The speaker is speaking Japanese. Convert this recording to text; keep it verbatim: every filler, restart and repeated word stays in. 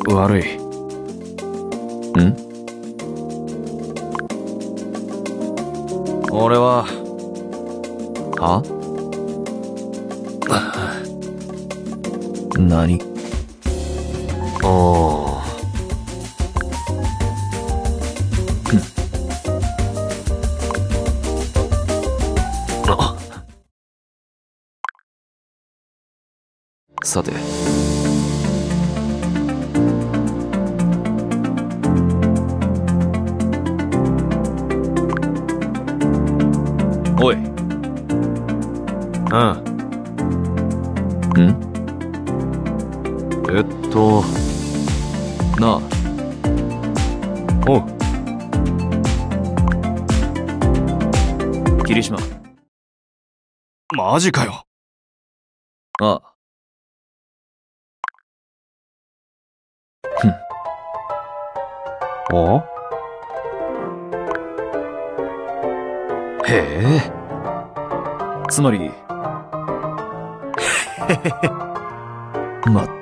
悪い。ん？俺は、は？何？おー。あ。さて。おい。うん。ん？えっと、なあ。おう。霧島。マジかよ。ああ。ふん。お？へえ。つまり、へへへ。ま